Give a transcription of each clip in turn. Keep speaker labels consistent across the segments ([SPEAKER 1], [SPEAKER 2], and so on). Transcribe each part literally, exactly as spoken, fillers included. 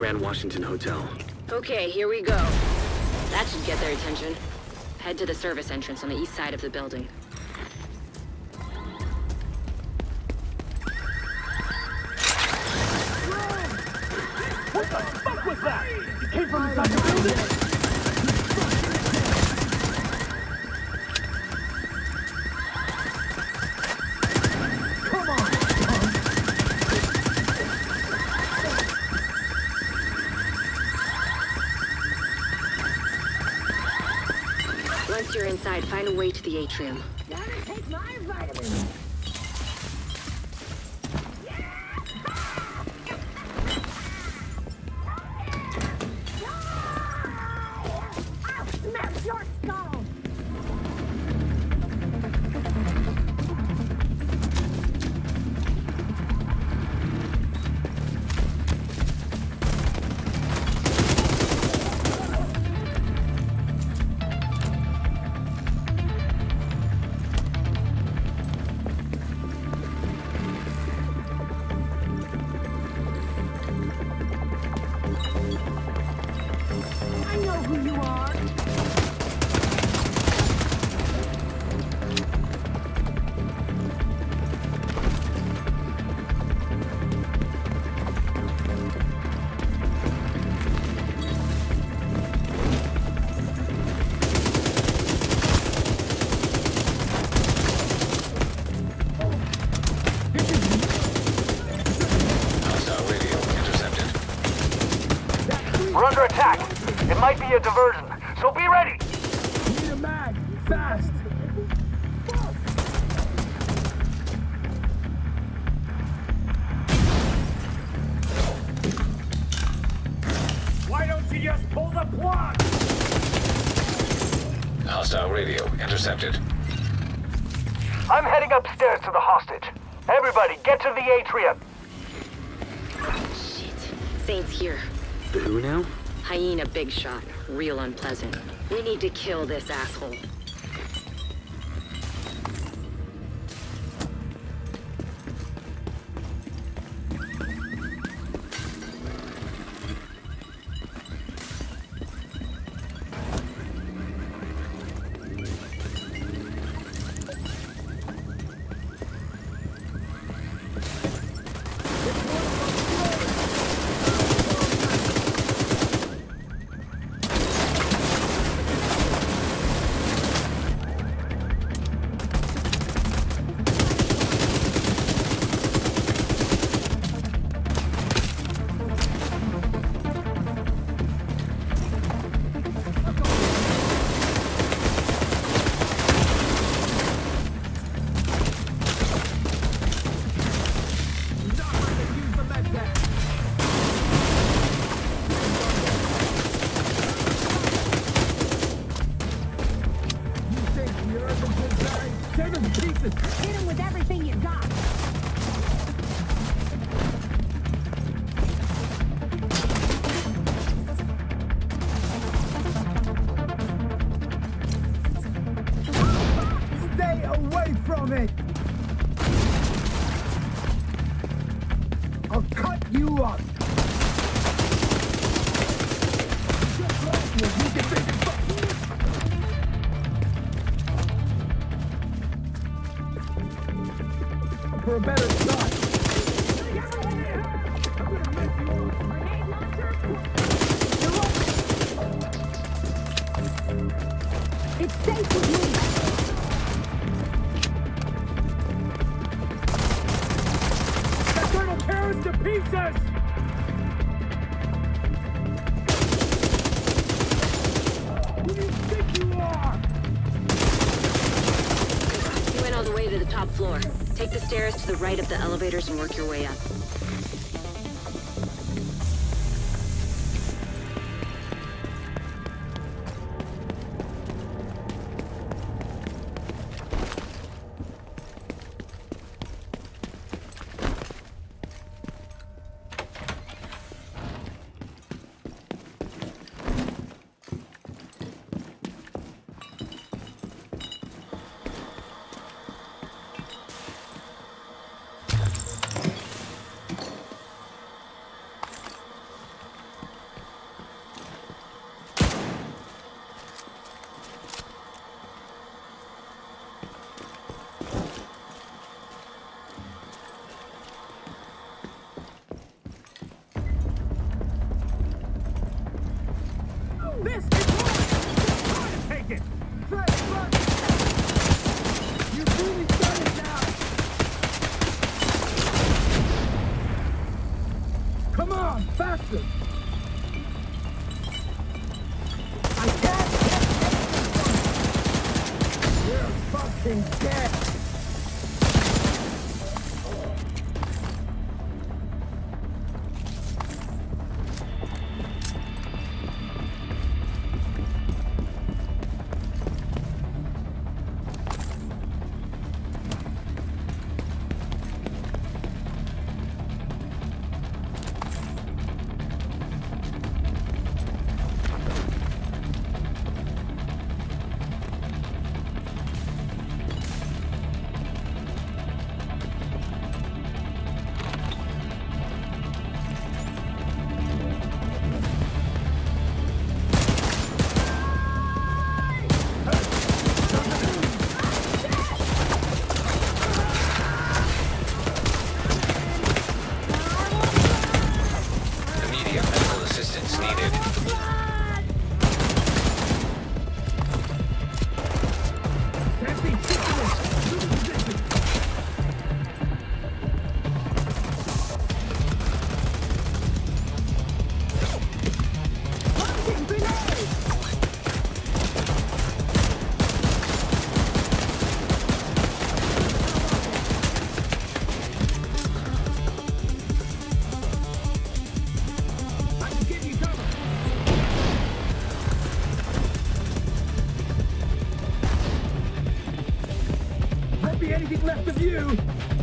[SPEAKER 1] Grand Washington Hotel.
[SPEAKER 2] Okay, here we go. That should get their attention. Head to the service entrance on the east side of the building.
[SPEAKER 3] What the fuck was that? It came from inside the building? Come on,
[SPEAKER 2] Once you're inside, find a way to the atrium.
[SPEAKER 4] Gotta take my vitamins. Smash your skull! I know who you are.
[SPEAKER 5] Hostile radio intercepted.
[SPEAKER 3] We're under attack. It might be a diversion, so be ready.
[SPEAKER 6] Need a mag, fast!
[SPEAKER 3] Why don't you just pull the plug?
[SPEAKER 5] Hostile radio intercepted.
[SPEAKER 3] I'm heading upstairs to the hostage. Everybody, get to the atrium.
[SPEAKER 2] Shit. Saint's here.
[SPEAKER 1] The who now?
[SPEAKER 2] Hyena big shot. Real unpleasant. We need to kill this asshole.
[SPEAKER 4] Hit him with everything you got.
[SPEAKER 6] Stay away from it! I'll cut you up! For a better shot!
[SPEAKER 4] It's safe with me.
[SPEAKER 3] That turtle tear us to pieces!
[SPEAKER 6] Who do you think you are?
[SPEAKER 2] You went all the way to the top floor. Take the stairs to the right of the elevators and work your way up.
[SPEAKER 6] them. I can't get anything. You're fucking dead.
[SPEAKER 5] Immediate medical assistance needed.
[SPEAKER 6] Won't be anything left of you.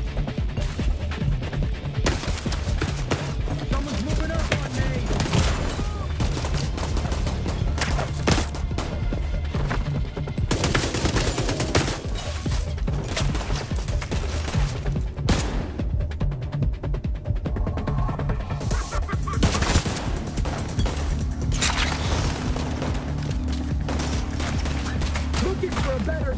[SPEAKER 6] Someone's moving up on me. Looking for a better...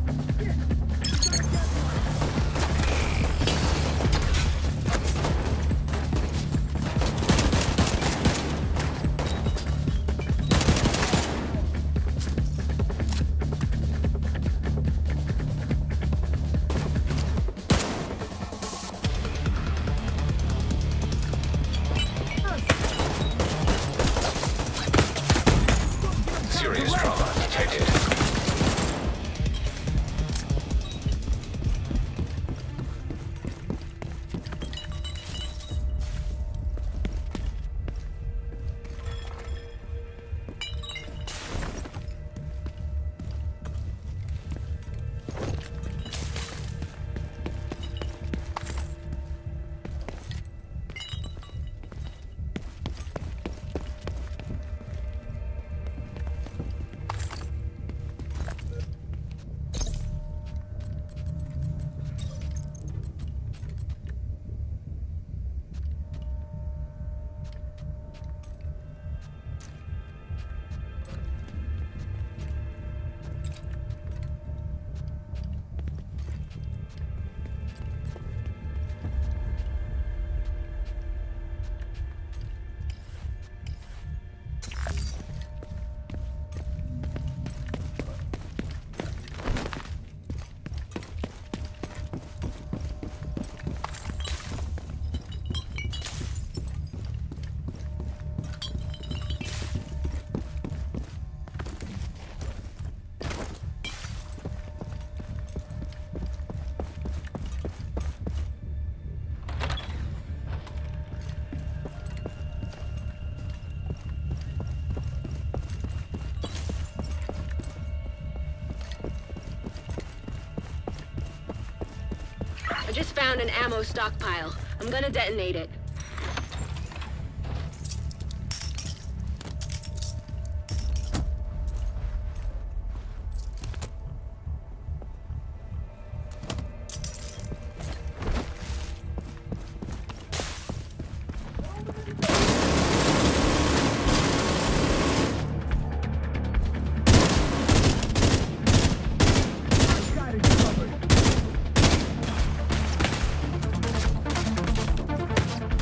[SPEAKER 5] Serious trauma detected.
[SPEAKER 2] I just found an ammo stockpile. I'm gonna detonate it.
[SPEAKER 6] Got it covered.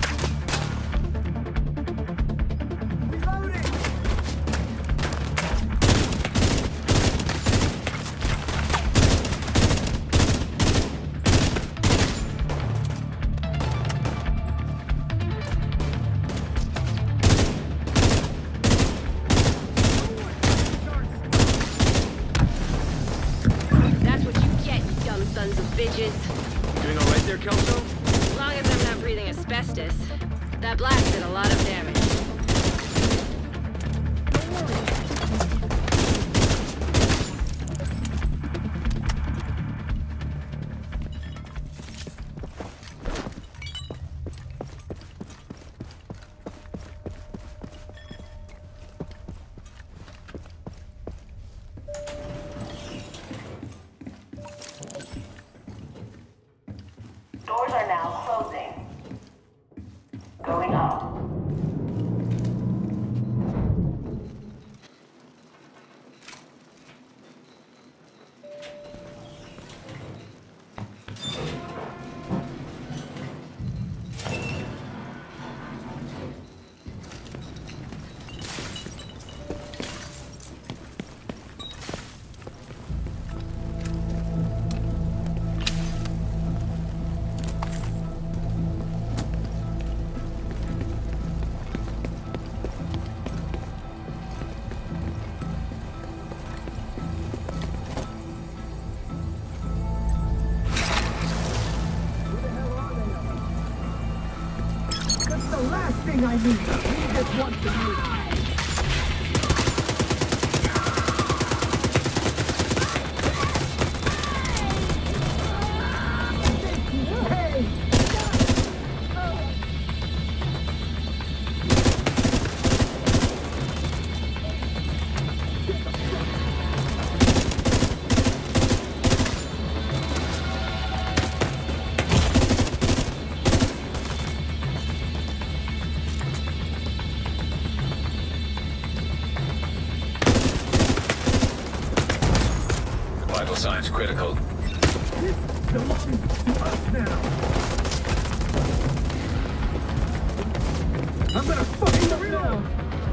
[SPEAKER 2] bitches.
[SPEAKER 1] Doing all right there, Kelso?
[SPEAKER 2] As long as I'm not breathing asbestos. That blast did a lot of damage.
[SPEAKER 7] Doors are now closing. Going up.
[SPEAKER 6] That's the last thing I need. Leave this one to me. Hey!
[SPEAKER 5] Vital signs critical.
[SPEAKER 6] This belongs to us now. I'm gonna fuck you up now.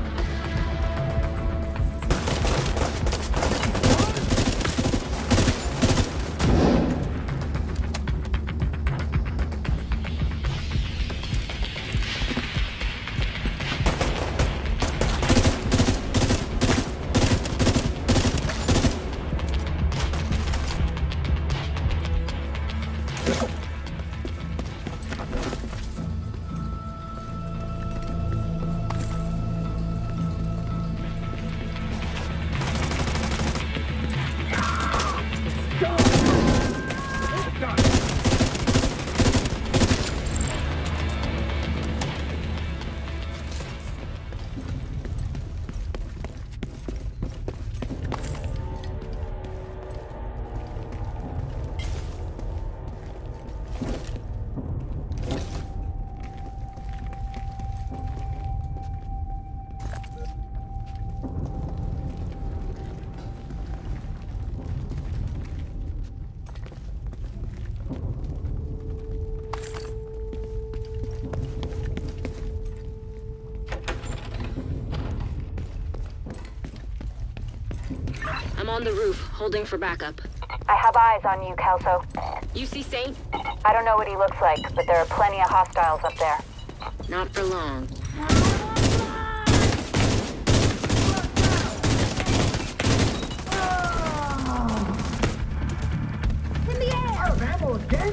[SPEAKER 2] I'm on the roof, holding for backup.
[SPEAKER 7] I have eyes on you, Kelso.
[SPEAKER 2] You see Saint?
[SPEAKER 7] I don't know what he looks like, but there are plenty of hostiles up there.
[SPEAKER 2] Not for long.
[SPEAKER 6] In the air! Out of ammo again?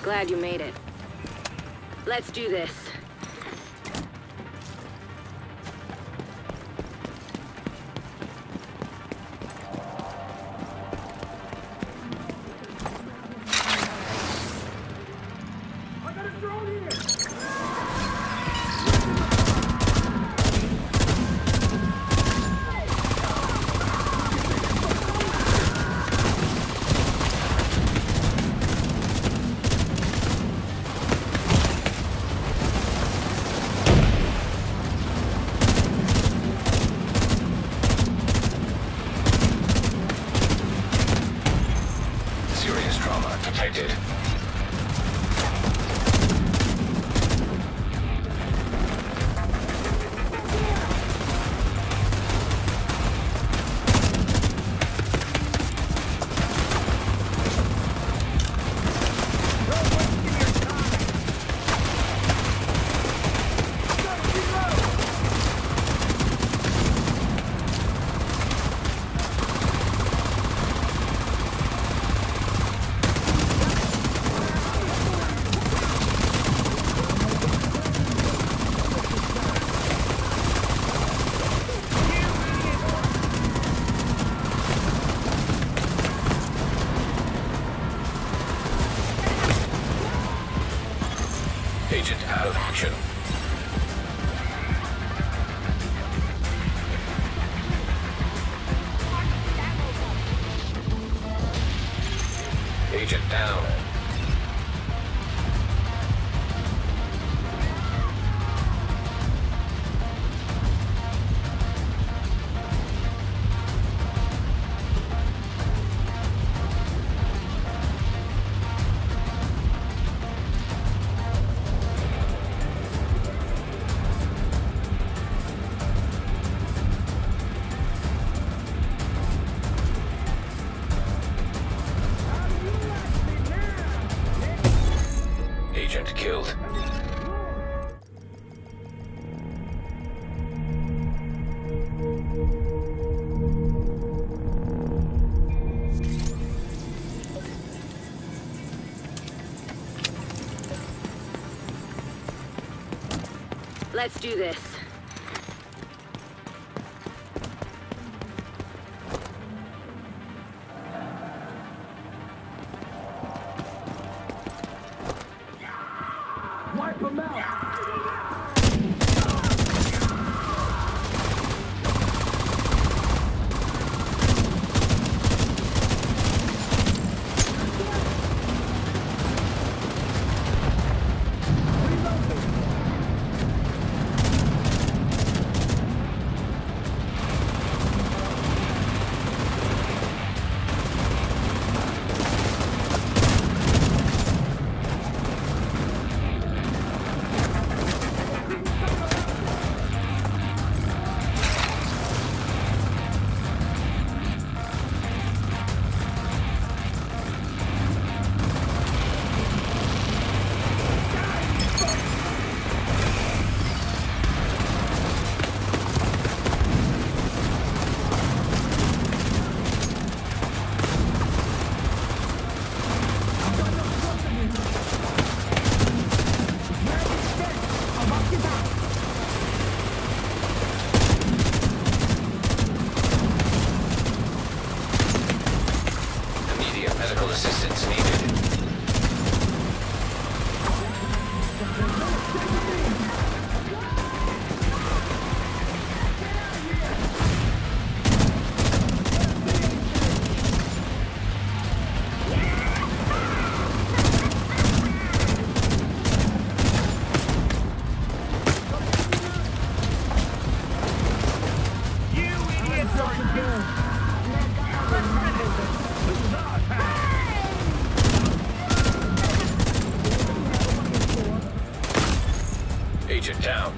[SPEAKER 2] Glad you made it. Let's do this.
[SPEAKER 5] Detected. Agent out of action. Agent down. Agent killed.
[SPEAKER 2] Let's do this.
[SPEAKER 6] Wipe them out!
[SPEAKER 5] Medical assistance needed. Agent down.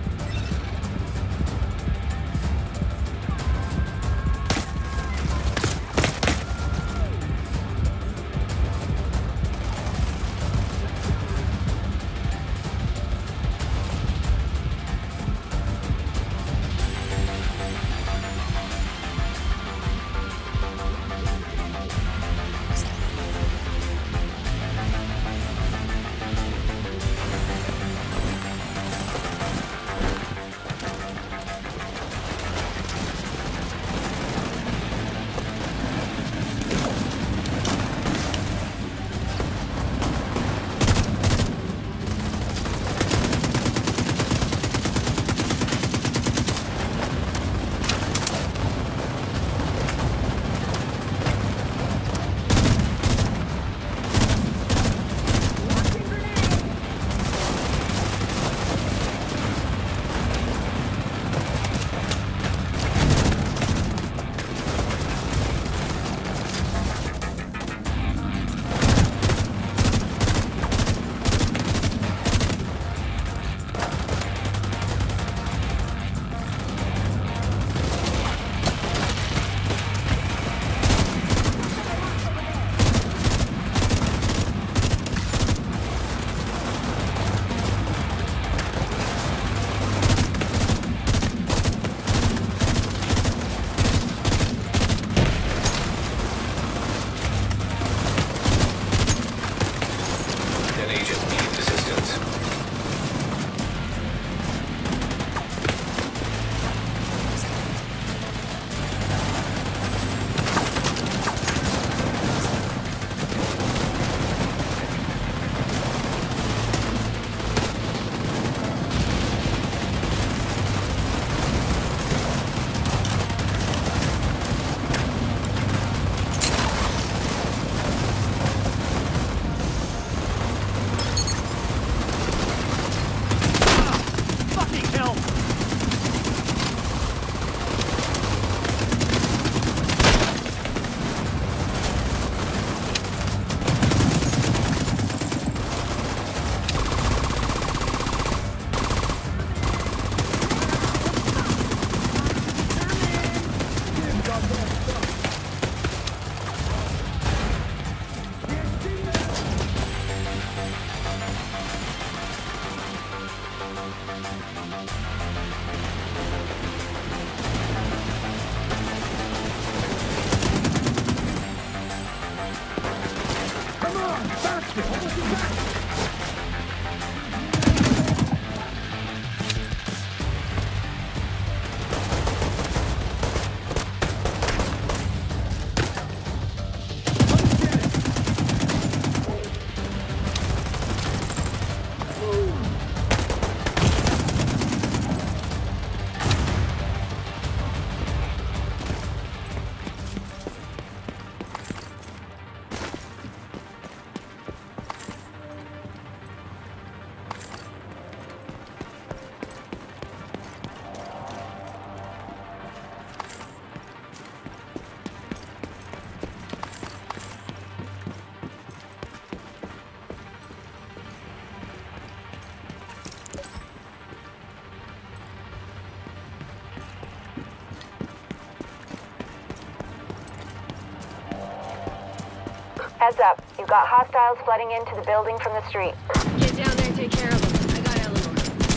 [SPEAKER 6] Come on, faster! What you got?
[SPEAKER 7] Heads up. You've got hostiles flooding into the building from the street.
[SPEAKER 2] Get down there and take care of them. I got Eleanor.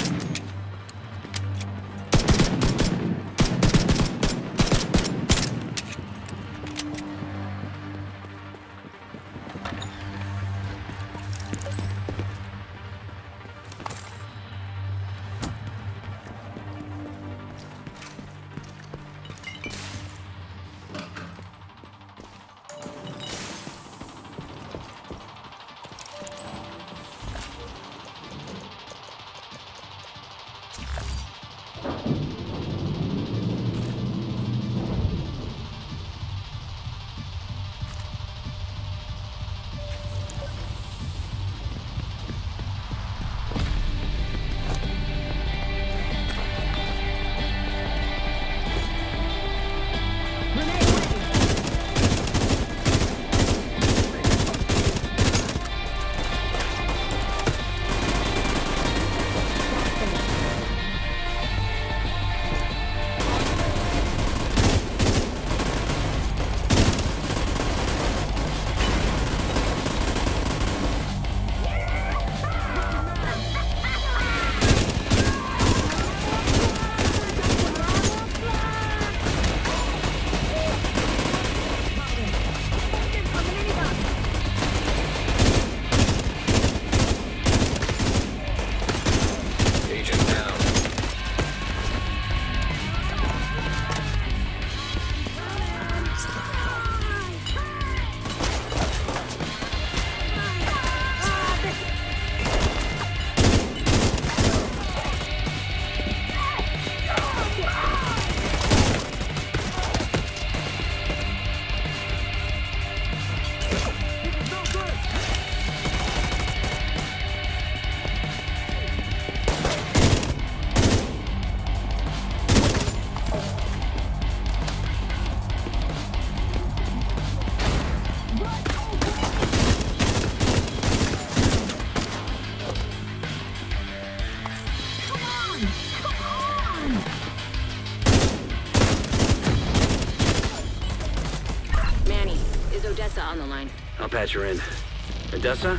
[SPEAKER 2] Odessa on the line.
[SPEAKER 1] I'll patch her in. Odessa?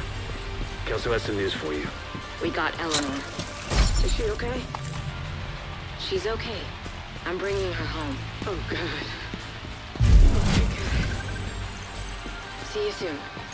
[SPEAKER 1] Kelso has some news for you.
[SPEAKER 2] We got Eleanor. Is she okay? She's okay. I'm bringing her home.
[SPEAKER 1] Oh, God.
[SPEAKER 2] See you soon.